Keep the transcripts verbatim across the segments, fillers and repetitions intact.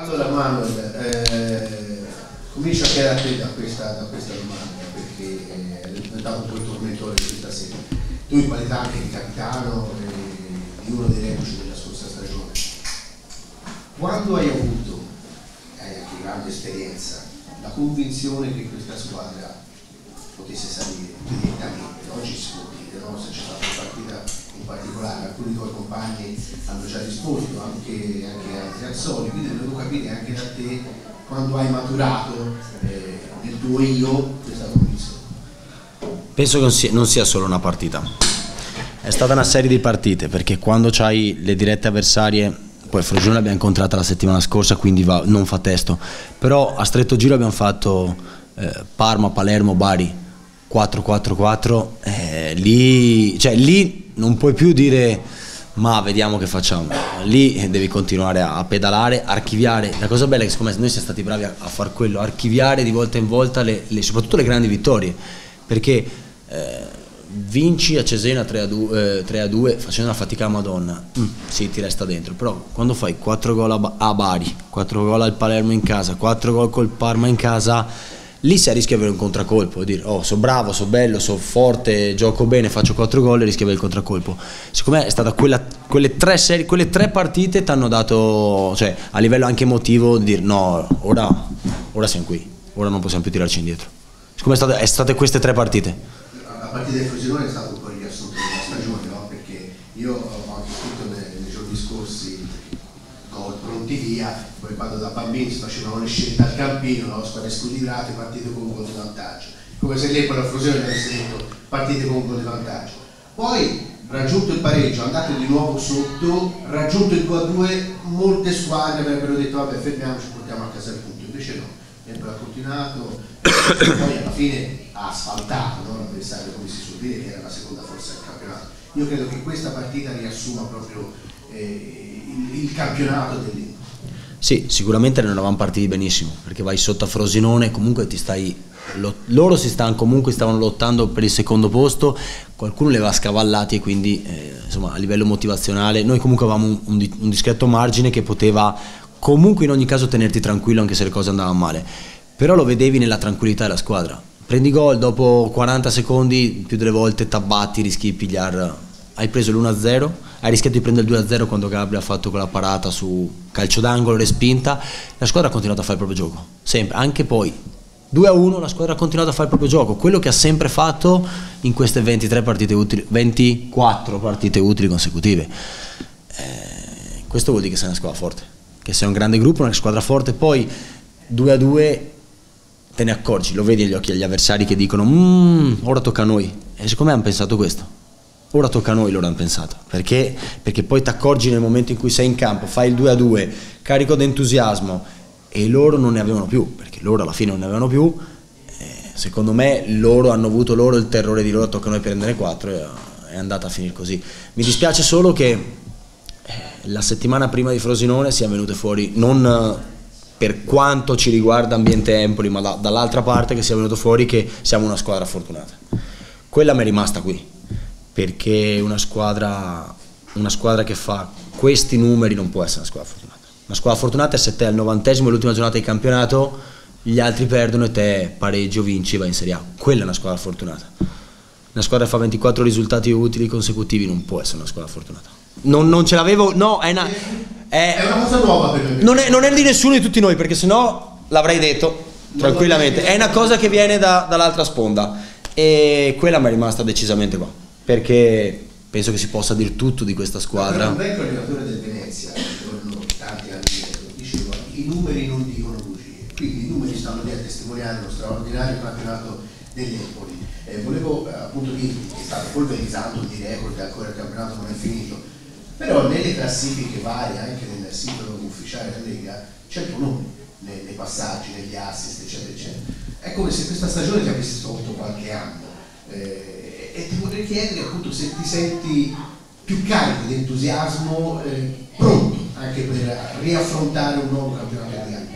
Allora Manuel, eh, comincio a chiedere a te da questa, da questa domanda, perché eh, è diventato un po' il tormentore di questa sera. Tu in qualità anche di capitano eh, di uno dei reduci della scorsa stagione, quando hai avuto, hai anche grande esperienza, la convinzione che questa squadra potesse salire direttamente, oggi si può dire, no? Se c'è stata una partita in particolare, alcuni tuoi compagni hanno già risposto, anche, anche altri Azzoli, quindi volevo capire anche da te quando hai maturato eh, nel tuo io questa convinzione. Penso che non sia, non sia solo una partita, è stata una serie di partite, perché quando c'hai le dirette avversarie, poi Frosinone l'abbiamo incontrata la settimana scorsa, quindi va, non fa testo, però a stretto giro abbiamo fatto eh, Parma, Palermo, Bari, quattro quattro quattro, eh, lì, cioè, lì non puoi più dire ma vediamo che facciamo, lì devi continuare a, a pedalare, archiviare. La cosa bella è che secondo me noi siamo stati bravi a, a far quello, archiviare di volta in volta le, le, soprattutto le grandi vittorie, perché eh, vinci a Cesena tre a due facendo una fatica a Madonna, mm, sì, ti resta dentro, però quando fai quattro gol a, a Bari, quattro gol al Palermo in casa, quattro gol col Parma in casa, lì si rischia di avere un contraccolpo, dire oh sono bravo, sono bello, sono forte, gioco bene, faccio quattro gol e rischia di avere il contraccolpo. Secondo me è stata quella, quelle tre serie, quelle tre partite ti hanno dato, cioè a livello anche emotivo, di dire no, ora, ora siamo qui, ora non possiamo più tirarci indietro. Secondo me è state, è state queste tre partite. La partita del Frosinone è stato un po' il riassunto della stagione, no? Perché io ho anche scritto nei, nei giorni scorsi gol pronti via, poi quando da bambini si facevano le scelte al campino, no? Squadre squilibrate, partite con un gol di vantaggio, come se lei quella Frosinone avesse detto partite con un gol di vantaggio. Poi raggiunto il pareggio, andate di nuovo sotto, raggiunto il due a due, molte squadre avrebbero detto vabbè fermiamoci, portiamo a casa il punto, invece no, sempre ha continuato, poi alla fine ha asfaltato, no? L'avversario, come si suol dire, che era la seconda forza del campionato. Io credo che questa partita riassuma proprio eh, il, il campionato dell'Inter. Sì, sicuramente non eravamo partiti benissimo, perché vai sotto a Frosinone, comunque ti stai, lo, loro si stavano comunque stavano lottando per il secondo posto, qualcuno li aveva scavallati e quindi eh, insomma a livello motivazionale noi comunque avevamo un, un, un discreto margine che poteva comunque in ogni caso tenerti tranquillo anche se le cose andavano male, però lo vedevi nella tranquillità della squadra. Prendi gol, dopo quaranta secondi più delle volte t'abbatti, rischi di pigliare, hai preso l'uno a zero, hai rischiato di prendere il due a zero quando Gabri ha fatto quella parata su calcio d'angolo, respinta, la squadra ha continuato a fare il proprio gioco, sempre, anche poi due a uno la squadra ha continuato a fare il proprio gioco, quello che ha sempre fatto in queste ventitré partite utili, ventiquattro partite utili consecutive. Eh, questo vuol dire che sei una squadra forte, che sei un grande gruppo, una squadra forte, poi due a due te ne accorgi, lo vedi agli occhi agli avversari che dicono mmm, ora tocca a noi, e secondo me hanno pensato questo. Ora tocca a noi, loro hanno pensato, perché, perché poi ti accorgi nel momento in cui sei in campo, fai il due a due, carico d'entusiasmo, e loro non ne avevano più, perché loro alla fine non ne avevano più, eh, secondo me loro hanno avuto loro il terrore di loro tocca a noi prendere quattro e è andata a finire così. Mi dispiace solo che eh, la settimana prima di Frosinone siano venute fuori, non per quanto ci riguarda ambiente Empoli, ma da, dall'altra parte che sia venuto fuori che siamo una squadra fortunata. Quella mi è rimasta qui, perché una squadra, una squadra che fa questi numeri non può essere una squadra fortunata. Una squadra fortunata è se te al novantesimo e l'ultima giornata di campionato gli altri perdono e te pareggi o vinci e vai in Serie A. Quella è una squadra fortunata. Una squadra che fa ventiquattro risultati utili consecutivi non può essere una squadra fortunata. Non, non ce l'avevo, no, è una, è, è una cosa nuova per me. Non è, non è di nessuno di tutti noi, perché sennò l'avrei detto tranquillamente. È una cosa che viene da, dall'altra sponda e quella mi è rimasta decisamente qua, perché penso che si possa dire tutto di questa squadra. Un vecchio allenatore del Venezia, tanti anni dietro, diceva i numeri non dicono bugie, quindi i numeri stanno lì a testimoniare lo straordinario campionato dell'Empoli. Eh, volevo eh, appunto dirvi che state polverizzando di record, ancora il campionato non è finito, però nelle classifiche varie, anche nel sito ufficiale della Lega, c'è il tuo nome, nei, nei passaggi, negli assist, eccetera, eccetera. È come se questa stagione ti avessi tolto qualche anno. Eh, E ti vorrei chiedere appunto se ti senti più carico di entusiasmo, eh, pronto anche per riaffrontare un nuovo campionato di anni.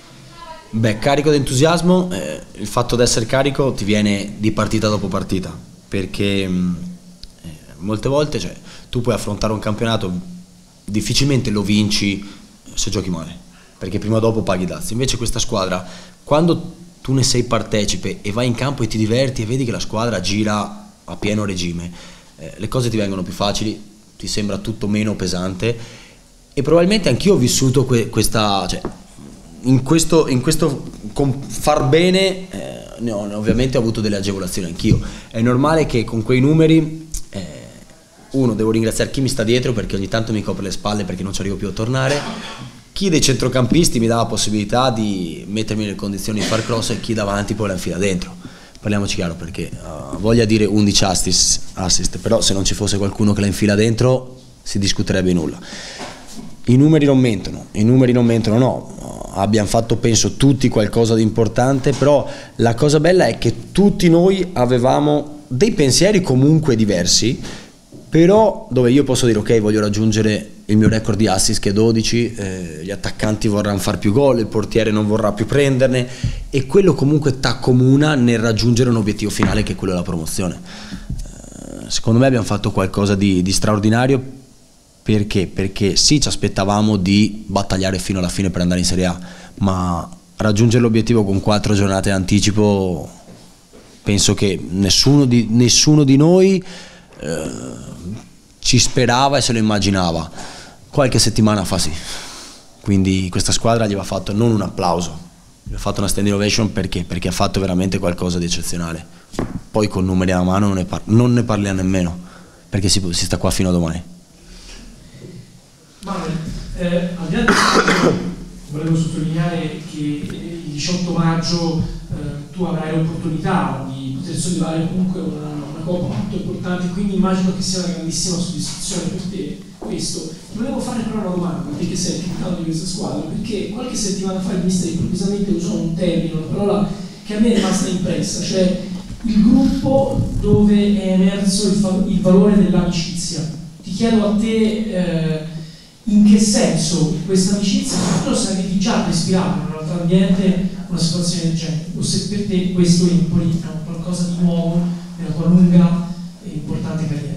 Beh, carico di entusiasmo, eh, il fatto di essere carico ti viene di partita dopo partita, perché mh, eh, molte volte cioè, tu puoi affrontare un campionato, difficilmente lo vinci se giochi male. perché prima o dopo paghi i dazi. Invece questa squadra, quando tu ne sei partecipe e vai in campo e ti diverti e vedi che la squadra gira a pieno regime, eh, le cose ti vengono più facili, ti sembra tutto meno pesante, e probabilmente anch'io ho vissuto que questa, cioè, in questo, in questo con far bene, eh, ne ho, ne ovviamente ho avuto delle agevolazioni anch'io. È normale che con quei numeri, eh, uno, devo ringraziare chi mi sta dietro perché ogni tanto mi copre le spalle perché non ci arrivo più a tornare, chi dei centrocampisti mi dà la possibilità di mettermi nelle condizioni di far cross, e chi davanti poi la infila dentro. Parliamoci chiaro, perché uh, voglia dire undici assist, assist, però se non ci fosse qualcuno che la infila dentro si discuterebbe nulla. I numeri non mentono, i numeri non mentono, no, uh, abbiamo fatto penso tutti qualcosa di importante, però la cosa bella è che tutti noi avevamo dei pensieri comunque diversi, però dove io posso dire ok, voglio raggiungere il mio record di assist che è dodici, eh, gli attaccanti vorranno far più gol, il portiere non vorrà più prenderne, e quello comunque t'accomuna nel raggiungere un obiettivo finale che è quello della promozione. Eh, secondo me abbiamo fatto qualcosa di, di straordinario, perché? Perché sì, ci aspettavamo di battagliare fino alla fine per andare in Serie A, ma raggiungere l'obiettivo con quattro giornate in anticipo, penso che nessuno di, nessuno di noi eh, ci sperava e se lo immaginava. Qualche settimana fa sì, quindi questa squadra gli va fatto non un applauso, gli va fatto una standing ovation, perché? Perché ha fatto veramente qualcosa di eccezionale. Poi con numeri alla mano non ne, par non ne parliamo nemmeno, perché si, si sta qua fino a domani. Manuel, eh, al di là di questo, volevo sottolineare che il diciotto maggio eh, tu avrai l'opportunità di poter sollevare comunque una, una coppa molto importante, quindi immagino che sia una grandissima soddisfazione per te questo. Ti volevo fare però una domanda, perché sei il capitano di questa squadra, perché qualche settimana fa il mister improvvisamente usò un termine, una parola che a me è rimasta impressa, cioè il gruppo dove è emerso il, il valore dell'amicizia. Ti chiedo a te eh, in che senso questa amicizia, soprattutto se avevi già respirato in un altro ambiente una situazione del genere, o se per te questo Empoli è qualcosa di nuovo nella tua lunga e importante carriera.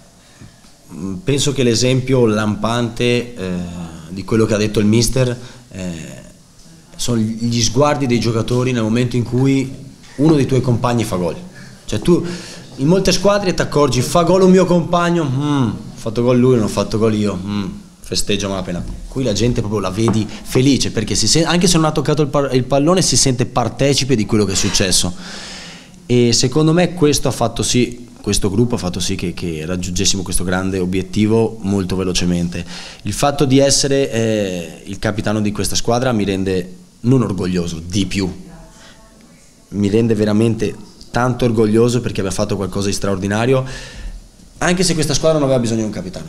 Penso che l'esempio lampante eh, di quello che ha detto il mister eh, sono gli sguardi dei giocatori nel momento in cui uno dei tuoi compagni fa gol. Cioè tu in molte squadre ti accorgi, fa gol un mio compagno, mm, ho fatto gol lui, non ho fatto gol io, mm, festeggio malapena. Qui la gente proprio la vedi felice, perché si sente, anche se non ha toccato il, il pallone, si sente partecipe di quello che è successo. E secondo me questo ha fatto sì, questo gruppo ha fatto sì che, che raggiungessimo questo grande obiettivo molto velocemente. Il fatto di essere eh, il capitano di questa squadra mi rende non orgoglioso, di più, mi rende veramente tanto orgoglioso, perché aveva fatto qualcosa di straordinario, anche se questa squadra non aveva bisogno di un capitano,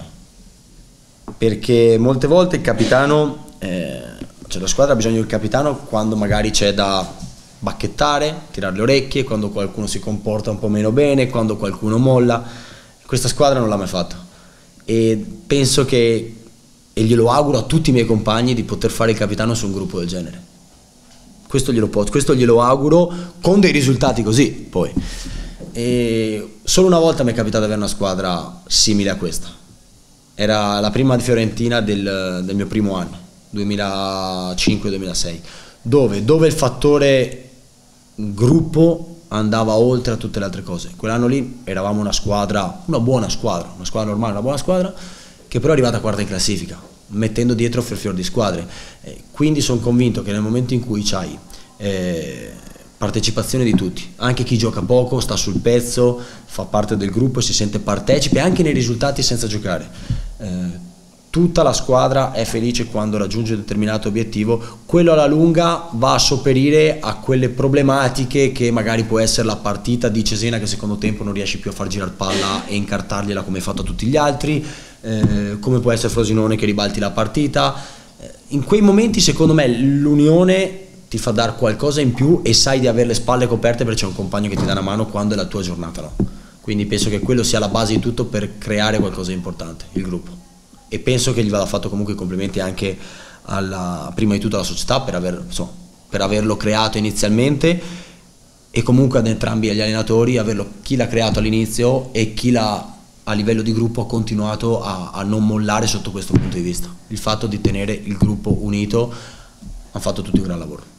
perché molte volte il capitano, eh, cioè la squadra ha bisogno del capitano quando magari c'è da bacchettare, tirare le orecchie, quando qualcuno si comporta un po' meno bene, quando qualcuno molla. Questa squadra non l'ha mai fatto, e penso che, e glielo auguro a tutti i miei compagni, di poter fare il capitano su un gruppo del genere. Questo glielo, posso, questo glielo auguro, con dei risultati così poi. E solo una volta mi è capitato di avere una squadra simile a questa, era la prima di Fiorentina del, del mio primo anno, duemilacinque duemilasei, dove, dove il fattore gruppo andava oltre a tutte le altre cose. Quell'anno lì eravamo una squadra, una buona squadra, una squadra normale, una buona squadra, che però è arrivata quarta in classifica, mettendo dietro fior di squadre. Eh, quindi sono convinto che nel momento in cui c'hai eh, partecipazione di tutti, anche chi gioca poco sta sul pezzo, fa parte del gruppo e si sente partecipe anche nei risultati senza giocare, eh, tutta la squadra è felice quando raggiunge un determinato obiettivo, quello alla lunga va a sopperire a quelle problematiche che magari può essere la partita di Cesena, che secondo tempo non riesci più a far girare palla e incartargliela come hai fatto a tutti gli altri, eh, come può essere Frosinone che ribalti la partita. Eh, in quei momenti secondo me l'unione ti fa dare qualcosa in più e sai di avere le spalle coperte perché c'è un compagno che ti dà una mano quando è la tua giornata, no? Quindi penso che quello sia la base di tutto per creare qualcosa di importante, il gruppo. E penso che gli vada fatto comunque i complimenti anche alla, prima di tutto alla società per, aver, insomma, per averlo creato inizialmente, e comunque ad entrambi gli allenatori, averlo, chi l'ha creato all'inizio e chi l'ha a livello di gruppo ha continuato a, a non mollare sotto questo punto di vista. Il fatto di tenere il gruppo unito hanno fatto tutti un gran lavoro.